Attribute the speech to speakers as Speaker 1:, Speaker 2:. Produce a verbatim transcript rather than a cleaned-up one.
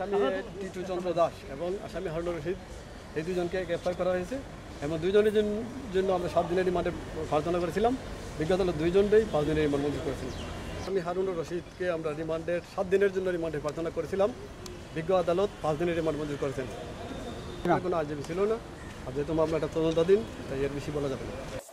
Speaker 1: আসামি টিটু চন্দ্র দাস এবং আসামি হারুনুর রশিদ এই দুজনকে গ্রেপ্তার করা হয়েছে এবং দুজনের জন্য আমরা সাত দিনের রিমান্ডে প্রার্থনা করেছিলাম। বিজ্ঞ আদালত দুইজনকেই পাঁচ দিনের রিমান্ড মঞ্জুর করেছেন। আসামি হারুনুর রশিদকে আমরা রিমান্ডের সাত দিনের জন্য রিমান্ডে প্রার্থনা করেছিলাম। বিজ্ঞ আদালত পাঁচ দিনের রিমান্ড মঞ্জুর করেছেন। কোনো আজীবী ছিল না, আর যেহেতু মামলাটা তদন্তাধীন তাই এর বেশি বলা যাবে না।